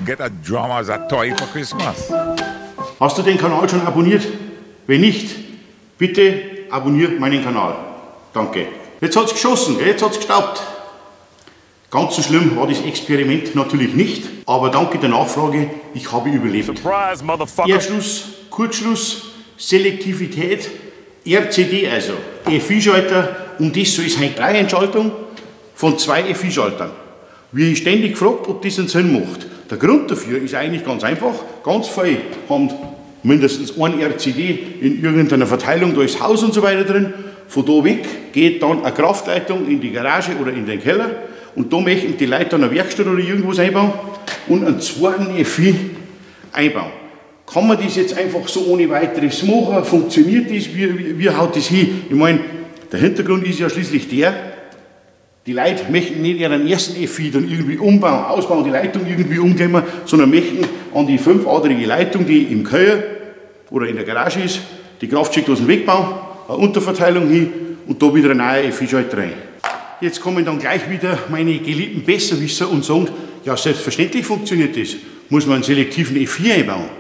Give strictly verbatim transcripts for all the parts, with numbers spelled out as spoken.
get a drum as a toy for Christmas. Hast du den Kanal schon abonniert? Wenn nicht, bitte abonniere meinen Kanal. Danke. Jetzt hat es geschossen, jetzt hat es gestaubt. Ganz so schlimm war das Experiment natürlich nicht, aber danke der Nachfrage, ich habe überlebt. Surprise, motherfucker. Erschluss, Kurzschluss, Selektivität, R C D also, E F I-Schalter, und das soll es heute eine Entschaltung von zwei E F I-Schaltern. Wir haben ständig gefragt, ob das einen Sinn macht. Der Grund dafür ist eigentlich ganz einfach. Ganz viele haben mindestens ein R C D in irgendeiner Verteilung, da ist Haus und so weiter drin. Von da weg geht dann eine Kraftleitung in die Garage oder in den Keller und da möchten die Leute dann eine Werkstatt oder irgendwas einbauen und einen zweiten E F I einbauen. Kann man das jetzt einfach so ohne weiteres machen? Funktioniert das? Wie, wie, wie haut das hin? Ich meine, der Hintergrund ist ja schließlich der, die Leute möchten nicht ihren ersten E F I dann irgendwie umbauen, ausbauen, die Leitung irgendwie umklemmen, sondern möchten an die fünfadrige Leitung, die im Keller oder in der Garage ist, die Kraftsteckdosen wegbauen, eine Unterverteilung hin und da wieder ein neuer E F I-Schalter rein. Jetzt kommen dann gleich wieder meine geliebten Besserwisser und sagen, ja selbstverständlich funktioniert das, muss man einen selektiven E F I einbauen.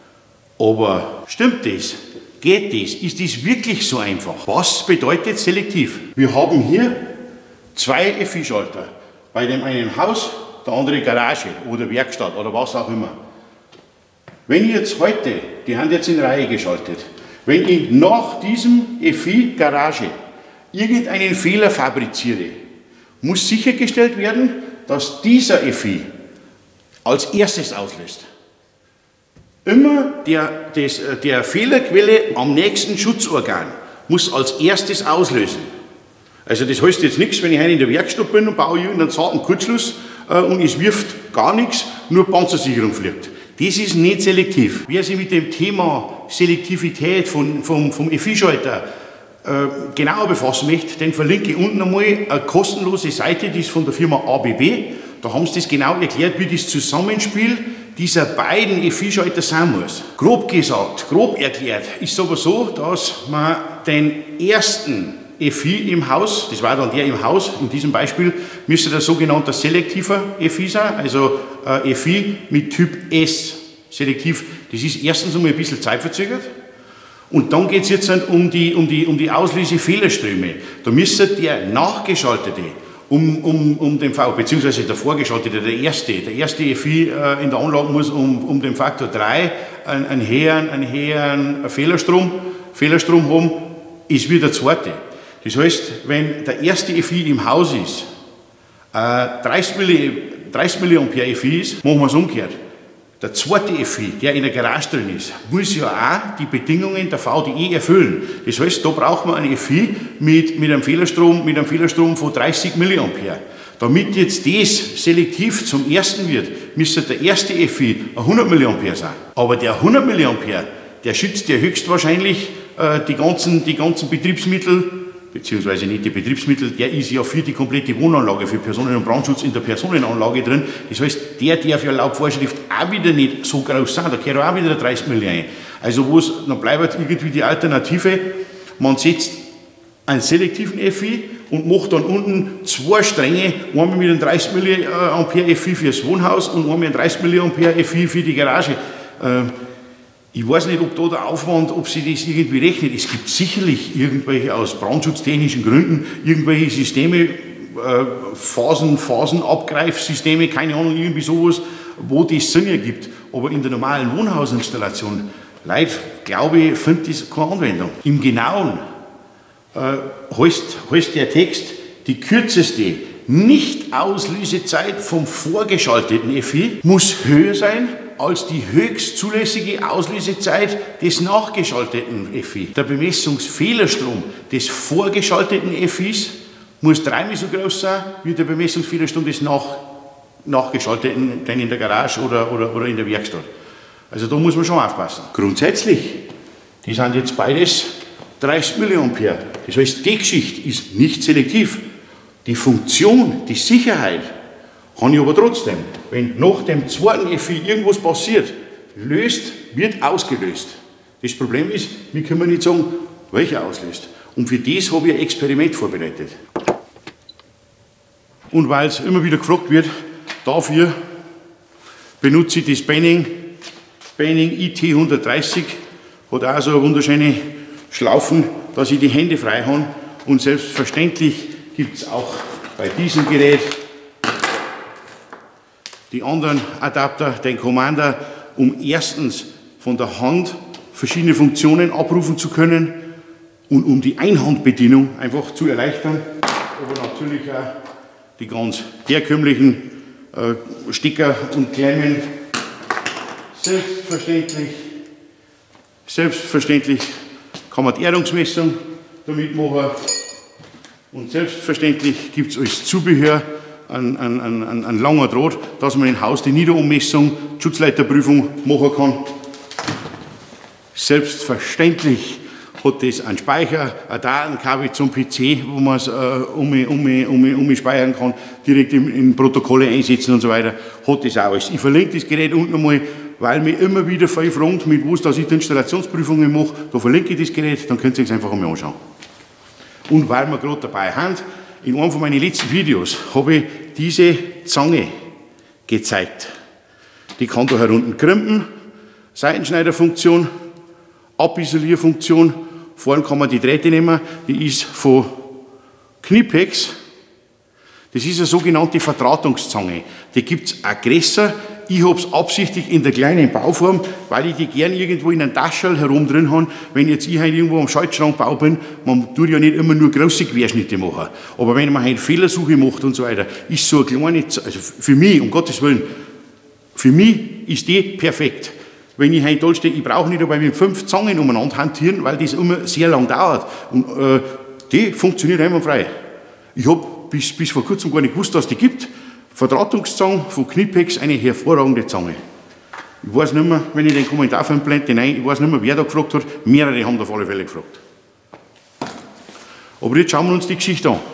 Aber stimmt das? Geht das? Ist das wirklich so einfach? Was bedeutet selektiv? Wir haben hier zwei E F I-Schalter. Bei dem einen Haus, der andere Garage oder Werkstatt oder was auch immer. Wenn ich jetzt heute, die haben jetzt in Reihe geschaltet, wenn ich nach diesem E F I-Garage irgendeinen Fehler fabriziere, muss sichergestellt werden, dass dieser E F I als erstes auslöst. Immer der, des, der Fehlerquelle am nächsten Schutzorgan muss als erstes auslösen. Also das heißt jetzt nichts, wenn ich heute in der Werkstatt bin und baue irgendeinen zarten Kurzschluss äh, und es wirft gar nichts, nur Panzersicherung fliegt. Das ist nicht selektiv. Wer sich mit dem Thema Selektivität von, vom, vom E F I-Schalter äh, genauer befassen möchte, den verlinke ich unten einmal eine kostenlose Seite, die ist von der Firma A B B. Da haben sie das genau erklärt, wie das Zusammenspiel dieser beiden E F I-Schalter sein muss. Grob gesagt, grob erklärt, ist es aber so, dass man den ersten E F I im Haus, das war dann der im Haus, in diesem Beispiel müsste der sogenannte selektiver E F I sein, also äh, E F I mit Typ S, selektiv. Das ist erstens einmal ein bisschen zeitverzögert und dann geht es jetzt um die, um die, um die Auslöse-Fehlerströme. Da müsste der nachgeschaltete um, um, um den V, beziehungsweise der vorgeschaltete, der erste, der erste E F I äh, in der Anlage muss um, um den Faktor drei einen, einen hehren, einen hehren Fehlerstrom, Fehlerstrom haben, ist wie der zweite. Das heißt, wenn der erste E F I im Haus ist, äh, dreißig Milliampere E F I ist, machen wir es umgekehrt. Der zweite E F I, der in der Garage drin ist, muss ja auch die Bedingungen der V D E erfüllen. Das heißt, da braucht man einen E F I mit, mit, einem Fehlerstrom, mit einem Fehlerstrom von dreißig Milliampere. Damit jetzt das selektiv zum ersten wird, müsste der erste E F I hundert Milliampere sein. Aber der hundert Milliampere, der schützt ja höchstwahrscheinlich äh, die, ganzen, die ganzen Betriebsmittel, beziehungsweise nicht die Betriebsmittel, der ist ja für die komplette Wohnanlage, für Personen- und Brandschutz in der Personenanlage drin. Das heißt, der darf ja laut Vorschrift auch wieder nicht so groß sein, da gehört auch wieder dreißig Millimeter ein. Also wo es, dann bleibt irgendwie die Alternative, man setzt einen selektiven E F I und macht dann unten zwei Stränge, einmal mit einem dreißig Milliampere E F I fürs Wohnhaus und einmal mit einem dreißig Milliampere E F I für die Garage. Ich weiß nicht, ob da der Aufwand, ob sie das irgendwie rechnet. Es gibt sicherlich irgendwelche aus brandschutztechnischen Gründen, irgendwelche Systeme, äh, Phasen, Phasenabgreifsysteme, keine Ahnung, irgendwie sowas, wo das Sinn ergibt. Aber in der normalen Wohnhausinstallation, Leute, glaube ich, findet das keine Anwendung. Im Genauen äh, heißt, heißt der Text, die kürzeste Nicht-Auslösezeit vom vorgeschalteten E F I muss höher sein als die höchst zulässige Auslösezeit des nachgeschalteten E F I. Der Bemessungsfehlerstrom des vorgeschalteten E F Is muss dreimal so groß sein wie der Bemessungsfehlerstrom des nach, nachgeschalteten, den in der Garage oder, oder, oder in der Werkstatt. Also da muss man schon aufpassen. Grundsätzlich, die sind jetzt beides dreißig Milliampere. Das heißt, die Geschichte ist nicht selektiv. Die Funktion, die Sicherheit, habe ich aber trotzdem, wenn nach dem zweiten E F I irgendwas passiert, löst, wird ausgelöst. Das Problem ist, wir können nicht sagen, welcher auslöst. Und für das habe ich ein Experiment vorbereitet. Und weil es immer wieder gefragt wird, dafür benutze ich das Benning, Benning I T hundertdreißig, hat auch so eine wunderschöne Schlaufen, dass ich die Hände frei habe. Und selbstverständlich gibt es auch bei diesem Gerät die anderen Adapter, den Commander, um erstens von der Hand verschiedene Funktionen abrufen zu können und um die Einhandbedienung einfach zu erleichtern. Aber natürlich auch die ganz herkömmlichen äh, Stecker und Klemmen. Selbstverständlich, selbstverständlich kann man die Erdungsmessung damit machen. Und selbstverständlich gibt es als Zubehör ein, ein, ein, ein langer Draht, dass man im Haus die Niederummessung, die Schutzleiterprüfung machen kann. Selbstverständlich hat das einen Speicher, ein Datenkabel zum P C, wo man es äh, um, um, um, um speichern kann, direkt in, in Protokolle einsetzen und so weiter. Hat das auch alles. Ich verlinke das Gerät unten einmal, weil mir immer wieder viel fragen, mit wo dass ich die Installationsprüfungen mache. Da verlinke ich das Gerät, dann könnt ihr es einfach einmal anschauen. Und weil wir gerade dabei sind, in einem von meinen letzten Videos habe ich diese Zange gezeigt. Die kann da herunten krümpen, Seitenschneiderfunktion, Abisolierfunktion. Vorne kann man die Drähte nehmen, die ist von Knipex. Das ist eine sogenannte Verdrahtungszange. Die gibt es auch größer. Ich habe es absichtlich in der kleinen Bauform, weil ich die gern irgendwo in einem Taschel herum drin habe. Wenn jetzt ich halt irgendwo am Schaltschrankbau bin, man tut ja nicht immer nur große Querschnitte machen. Aber wenn man halt Fehlersuche macht und so weiter, ist so eine kleine, also für mich, um Gottes Willen, für mich ist die perfekt. Wenn ich heute da stehe, ich brauche nicht dabei mit fünf Zangen umeinander hantieren, weil das immer sehr lang dauert. Und äh, die funktioniert einwandfrei. Ich habe bis, bis vor kurzem gar nicht gewusst, dass es die gibt. Verdrahtungszange von Knipex, eine hervorragende Zange. Ich weiß nicht mehr, wenn ich den Kommentar verblende, nein, ich weiß nicht mehr, wer da gefragt hat. Mehrere haben da auf alle Fälle gefragt. Aber jetzt schauen wir uns die Geschichte an.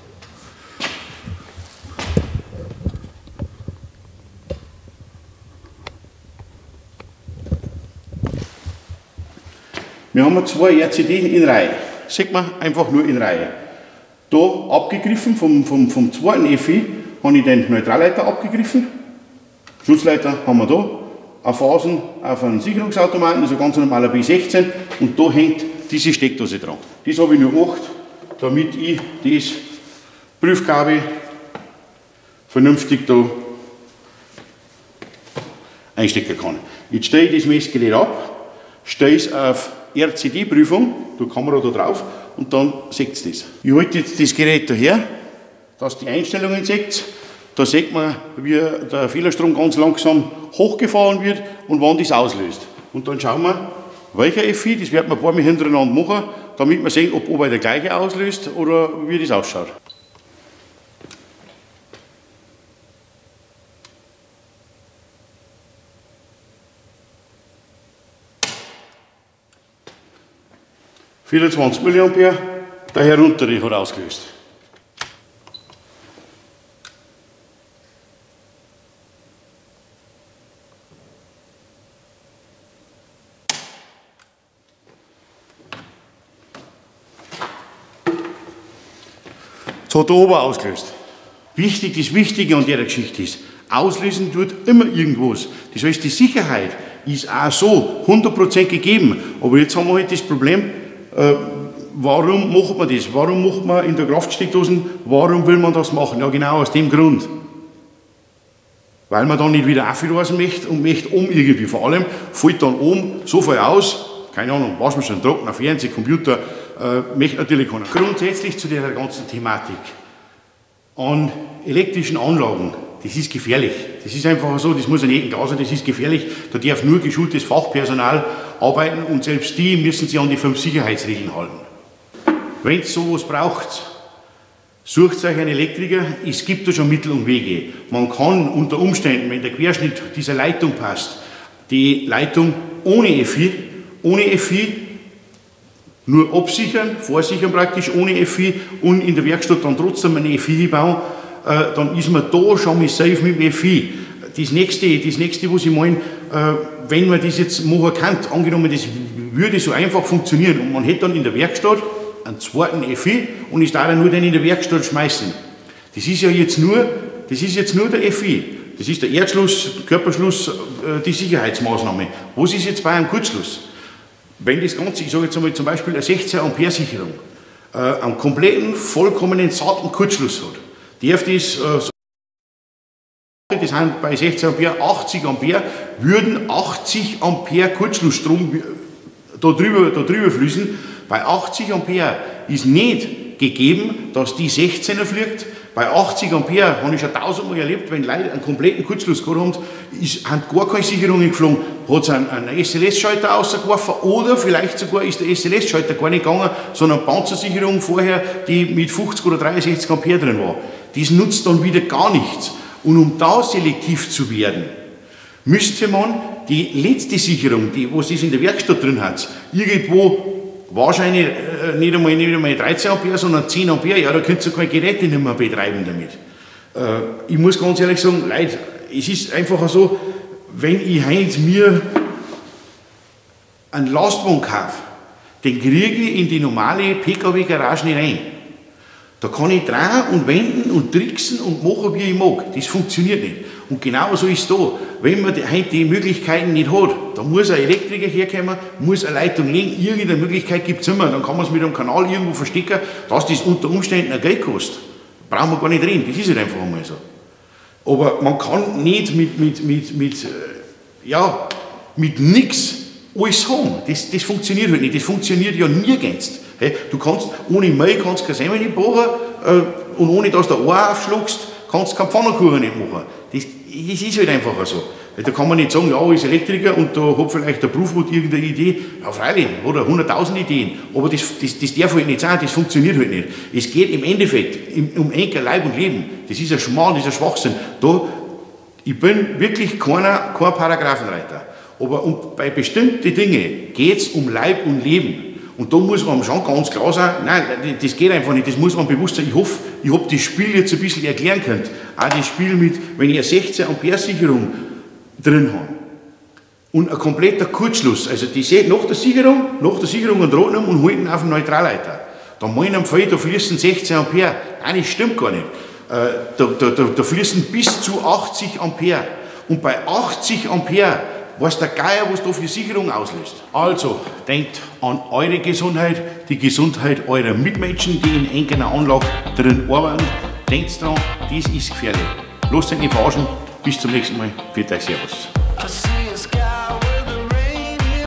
Wir haben zwei R C D in Reihe. Sieht man einfach nur in Reihe. Da abgegriffen vom, vom, vom zweiten F I habe ich den Neutralleiter abgegriffen. Schutzleiter haben wir da. Auf Phasen auf einen Sicherungsautomaten, also ganz normaler B sechzehn. Und da hängt diese Steckdose dran. Das habe ich nur gemacht, damit ich das Prüfkabel vernünftig da einstecken kann. Jetzt stelle ich das Messgerät ab, stelle es auf R C D-Prüfung, da Kamera da drauf, und dann seht ihr das. Ich halte jetzt das Gerät daher, dass die Einstellungen seht. Da sieht man, wie der Fehlerstrom ganz langsam hochgefahren wird und wann das auslöst. Und dann schauen wir, welcher F I, das werden wir ein paar Mal hintereinander machen, damit wir sehen, ob oben der gleiche auslöst oder wie das ausschaut. vierundzwanzig Milliampere, der heruntere hat ausgelöst. Jetzt hat der oben ausgelöst. Wichtig, das Wichtige an der Geschichte ist, auslösen tut immer irgendwas. Das heißt, die Sicherheit ist auch so hundert Prozent gegeben. Aber jetzt haben wir halt das Problem, Äh, warum macht man das? Warum macht man in der Kraftsteckdosen, warum will man das machen? Ja, genau aus dem Grund. Weil man dann nicht wieder auflassen möchte und möchte um irgendwie. Vor allem fällt dann oben so viel aus, keine Ahnung, Waschmaschine, Trockner, Fernseher, Computer, äh, möchte natürlich keiner. Grundsätzlich zu dieser ganzen Thematik an elektrischen Anlagen, das ist gefährlich. Das ist einfach so, das muss an jedem klar sein, das ist gefährlich. Da darf nur geschultes Fachpersonal arbeiten und selbst die müssen sich an die fünf Sicherheitsregeln halten. Wenn es sowas braucht, sucht euch einen Elektriker, es gibt da schon Mittel und Wege. Man kann unter Umständen, wenn der Querschnitt dieser Leitung passt, die Leitung ohne F I, ohne F I, nur absichern, vorsichern praktisch ohne F I und in der Werkstatt dann trotzdem eine F I bauen, äh, dann ist man da schon mal safe mit dem F I. Das nächste, das nächste, was ich meine, äh, wenn man das jetzt machen kann, angenommen, das würde so einfach funktionieren und man hätte dann in der Werkstatt einen zweiten F I und ich darf dann nur den in der Werkstatt schmeißen. Das ist ja jetzt nur, das ist jetzt nur der F I. Das ist der Erdschluss, Körperschluss, äh, die Sicherheitsmaßnahme. Was ist jetzt bei einem Kurzschluss? Wenn das Ganze, ich sage jetzt einmal zum Beispiel eine sechzehn Ampere Sicherung, äh, einen kompletten, vollkommenen, satten Kurzschluss hat, darf das, äh, so das sind bei sechzehn Ampere achtzig Ampere, würden achtzig Ampere Kurzschlussstrom da drüber, da drüber fließen. Bei achtzig Ampere ist nicht gegeben, dass die sechzehner fliegt. Bei achtzig Ampere habe ich schon tausendmal erlebt, wenn Leute einen kompletten Kurzschluss gehabt haben, ist, haben gar keine Sicherungen geflogen, hat es einen, einen S L S-Schalter rausgeworfen oder vielleicht sogar ist der S L S-Schalter gar nicht gegangen, sondern Panzersicherung vorher, die mit fünfzig oder dreiundsechzig Ampere drin war. Das nutzt dann wieder gar nichts. Und um da selektiv zu werden, müsste man die letzte Sicherung, die, was das in der Werkstatt drin hat, irgendwo wahrscheinlich äh, nicht, einmal, nicht einmal dreizehn Ampere, sondern zehn Ampere, ja, da könnt ihr keine Geräte nicht mehr betreiben damit. Äh, ich muss ganz ehrlich sagen, Leute, es ist einfach so, wenn ich heute mir einen Lastwagen kaufe, den kriege ich in die normale P K W-Garage nicht rein. Da kann ich drehen und wenden und tricksen und machen, wie ich mag. Das funktioniert nicht. Und genau so ist es da. Wenn man heute die Möglichkeiten nicht hat, dann muss ein Elektriker herkommen, muss eine Leitung legen, irgendeine Möglichkeit gibt es immer. Dann kann man es mit einem Kanal irgendwo verstecken, dass das unter Umständen ein Geld kostet. Brauchen wir gar nicht reden, das ist halt einfach einmal so. Aber man kann nicht mit, mit, mit, mit, ja, mit nichts alles haben. Das, das funktioniert halt nicht. Das funktioniert ja nirgends. Hey, du kannst, ohne Mehl kannst du keine Semmeln nicht machen äh, und ohne dass du ein Ohr aufschluckst, kannst du keine Pfannkuchen nicht machen. Das, das ist halt einfach so. Da kann man nicht sagen, ja, ich ist Elektriker und da hat vielleicht der Berufswut irgendeine Idee. Ja, freilich, hat er hunderttausend Ideen. Aber das, das, das darf halt nicht sein, das funktioniert halt nicht. Es geht im Endeffekt um Enkel, Leib und Leben. Das ist ein Schmarrn, das ist ein Schwachsinn. Da, ich bin wirklich keiner, kein Paragraphenreiter. Aber um, bei bestimmten Dingen geht es um Leib und Leben. Und da muss man schon ganz klar sein, nein, das geht einfach nicht, das muss man bewusst sein. Ich hoffe, ich habe das Spiel jetzt ein bisschen erklären können. Auch das Spiel mit, wenn ich eine sechzehn Ampere Sicherung drin habe und ein kompletter Kurzschluss, also die seht nach der Sicherung, nach der Sicherung einen Draht und halten auf den Neutralleiter. Da meinen am Fall, da fließen sechzehn Ampere. Nein, das stimmt gar nicht. Da, da, da, da fließen bis zu achtzig Ampere. Und bei achtzig Ampere weiß der Geier, was da für Sicherung auslöst. Also, denkt an eure Gesundheit, die Gesundheit eurer Mitmenschen, die in irgendeiner Anlage drin arbeiten. Denkt dran, das ist gefährlich. Lasst euch nicht verarschen. Bis zum nächsten Mal. Für euch, Servus.